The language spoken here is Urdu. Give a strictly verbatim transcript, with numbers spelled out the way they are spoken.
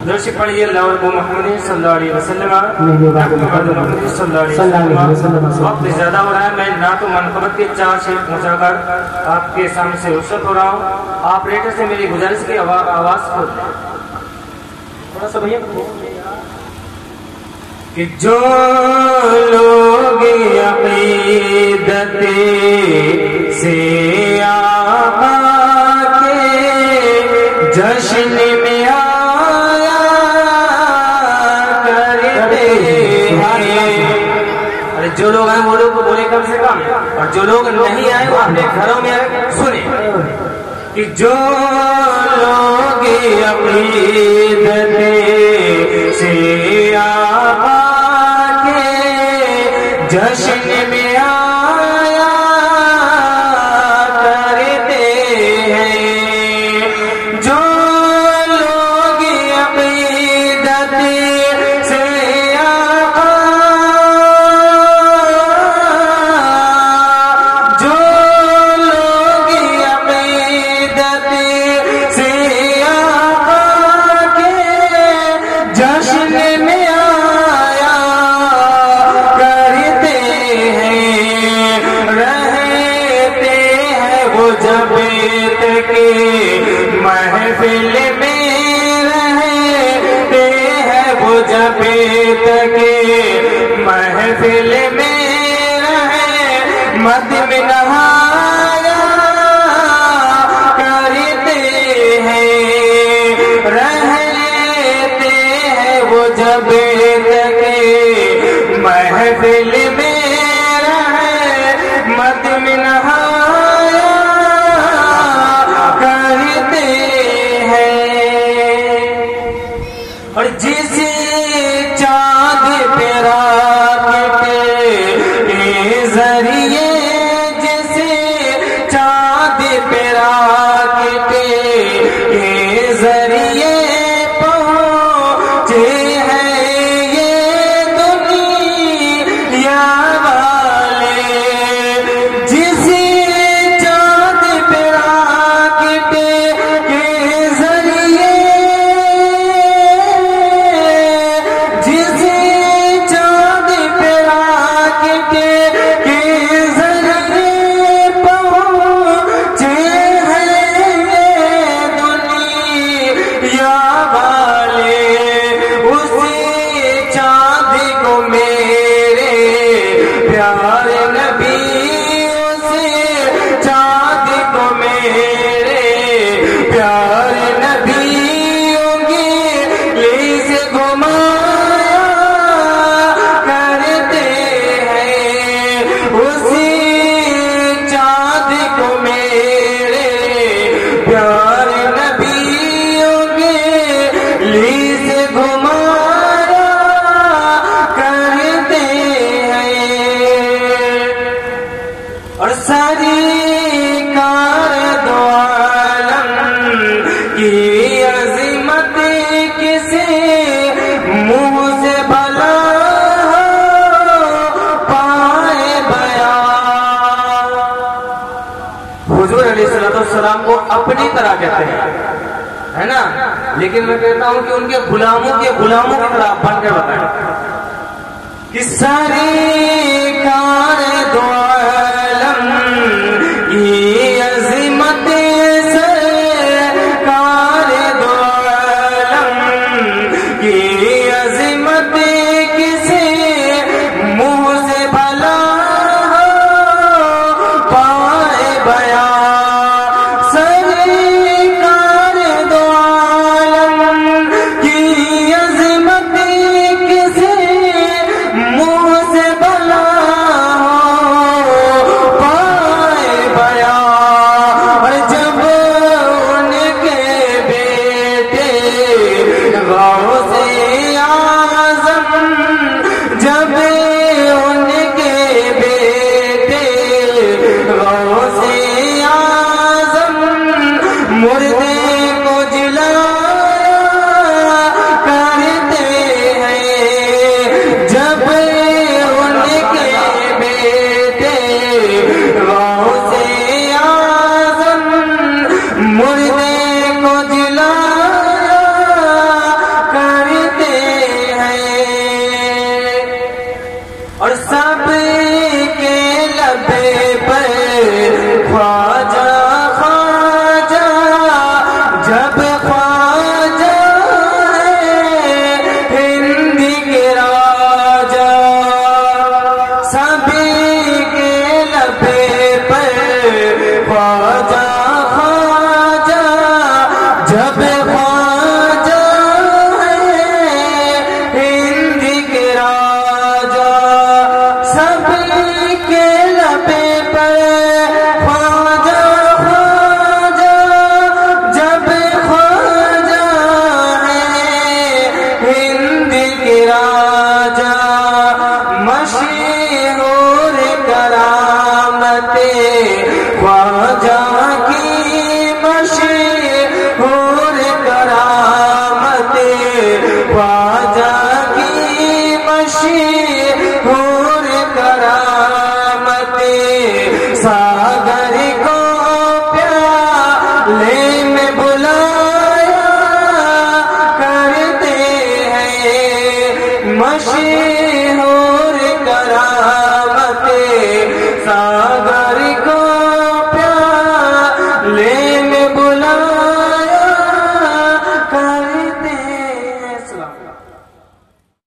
درش پڑھیے اللہ محمد صلی اللہ علیہ وسلم محمد صلی اللہ علیہ وسلم. وقت زیادہ ہو رہا ہے، میں نعت و منقبت کے چار شعر پہنچا کر آپ کے سامنے سے رخصت ہو رہا ہوں. آپ ریٹر سے میری گزارش کی آواز کھول دیں تھوڑا سا بھیا. کہ جو لوگ عقیدت سے آقا کے جشن میں آیا کرتے ہیں، ارے جو لوگ آئے وہ لوگ کو بولے کم سے کم، اور جو لوگ نہیں آئے وہ اپنے گھروں میں سنیں. کہ جو لوگ عقیدت سے آقا جشن میں آیا کرتے ہیں، جو لوگ عقیدت سے آقا، جو لوگ عقیدت سے آقا کے جشن میں محفل میں رہتے ہیں، وہ جب تک محفل میں رہے مد میں نہایا کرتے ہیں، رہتے ہیں وہ جب تک محفل میں رہے مد میں نہایا اور جس چاند پہ رات کے ذریعے، جس چاند پہ رات کے ذریعے پہنچے ہیں یہ دنیا والے، جس چاند پہ رات کے ذریعے، السلام کو اپنی طرح کہتے ہیں، ہے نا، لیکن میں کہتا ہوں کہ ان کے غلاموں کے غلاموں کی طرح بن کے بتائیں کہ ساری کار دو عالم کی عظمت سرکار دو عالم کی عظمت کسی منہ سے بھلا پائے بیان، مشرق